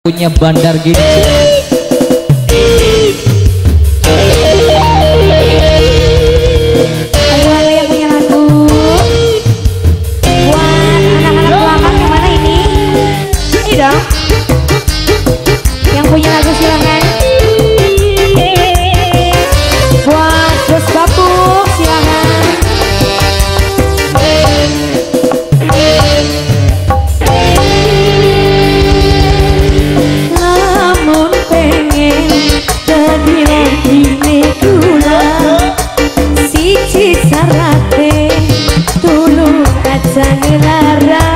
punya bandar gini. Ayo yang punya lagu buat anak-anak pelakon yang mana ini? Ini dong. Yang punya lagu silakan. Buat Bos Babuk silakan. Lamun pengen jadi lagi gula siji sarate tulung aja ngelara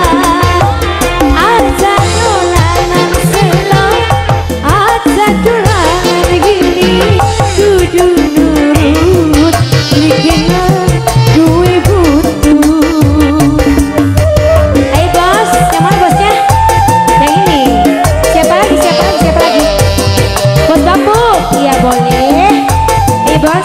aja dolanan selo aja dolanan gini kudu nurut mikirnya duwe butuh. Ayo bos, yang mana bosnya? Yang ini. Siapa lagi? Bos Babuk? Iya boleh. Ayo bos.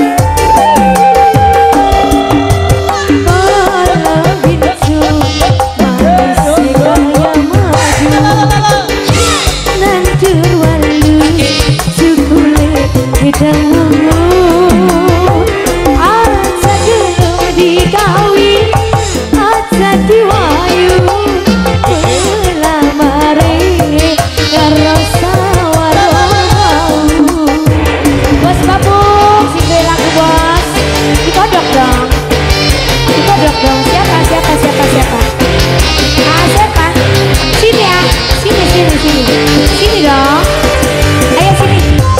Sini dong. Ayo sini.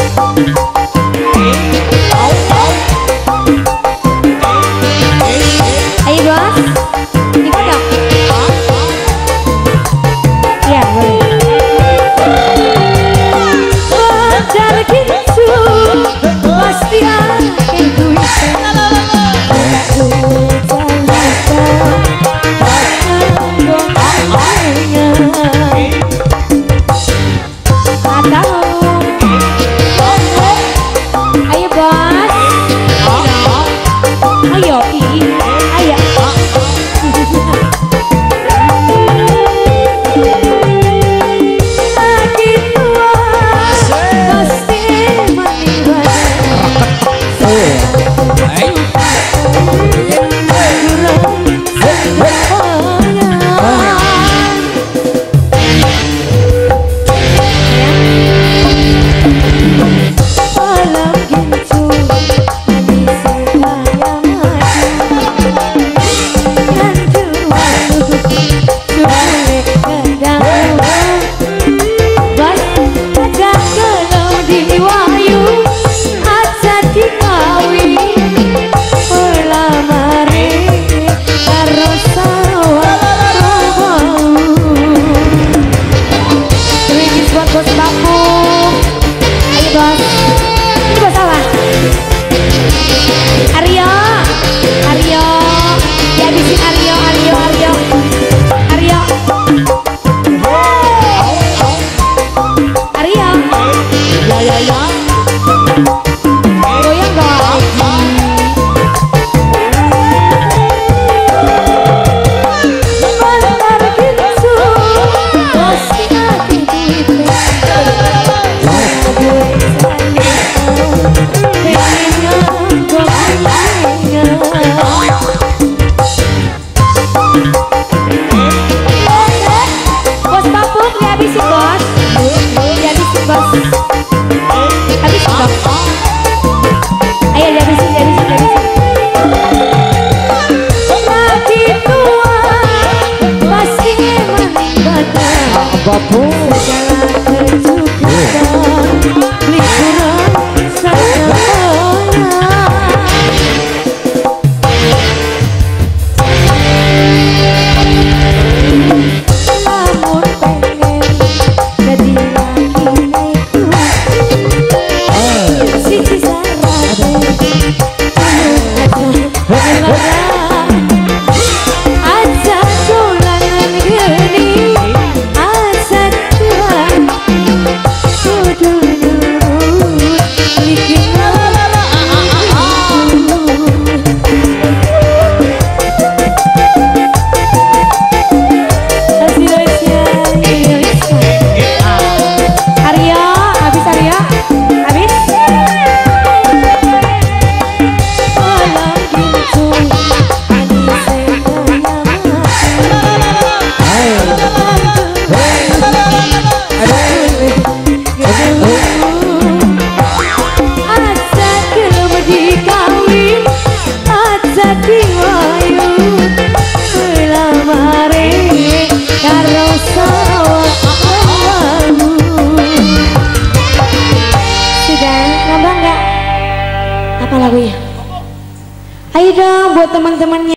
Ayo bos. Dikodok. Iya boleh. Wajar gitu. Pasti akan ayo bos. Ayo ayo. Lagi tua pasti meninggal. Bos Babuk dihabisin bos. Dihabisin bos. Habisin dong. Ayo dihabisin. Lagi tua pasti meninggal. Babuk. Segala kecukupan liburan semuanya. Lamun pengen jadi lagi siji sarate aja dolanan geni aja curang teman-temannya.